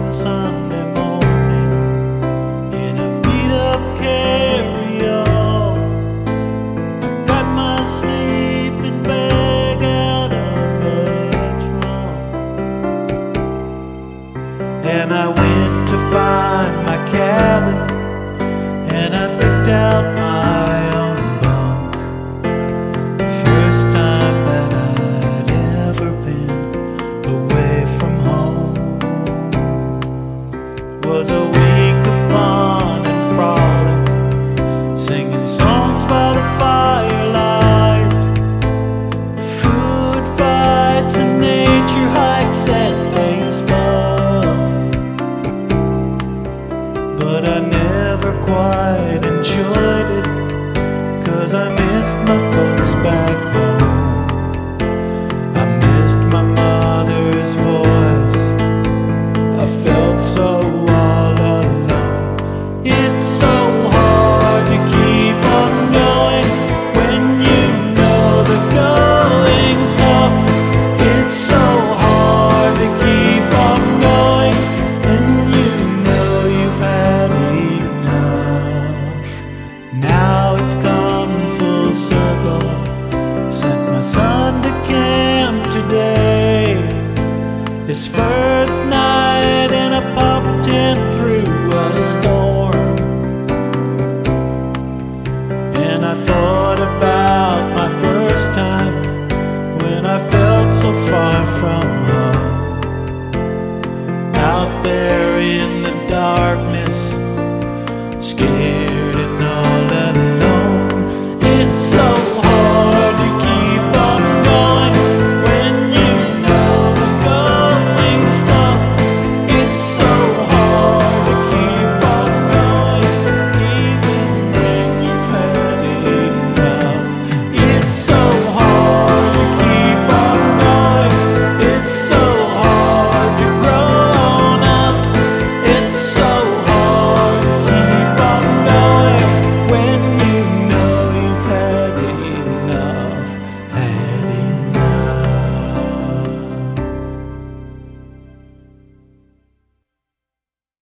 one Sunday morning in a beat-up carry-on. I got my sleeping bag out of the trunk, and I went to find my cabin, and I picked out my own bunk. First time that I'd ever been away from home. Was a week of fun and frolic, singing songs by the firelight, food fights and nature hikes and baseball. But I never quite enjoyed it, 'cause I missed my folks back home. I missed my mother's voice, I felt so all alone. It's so hard to keep on going when you know the going's tough. It's so hard to keep on going when you know you've had enough. Now it's come full circle, sent my son to camp today. His first night in a pop tent through a storm. And I thought about my first time when I felt so far from home, out there in the darkness, scared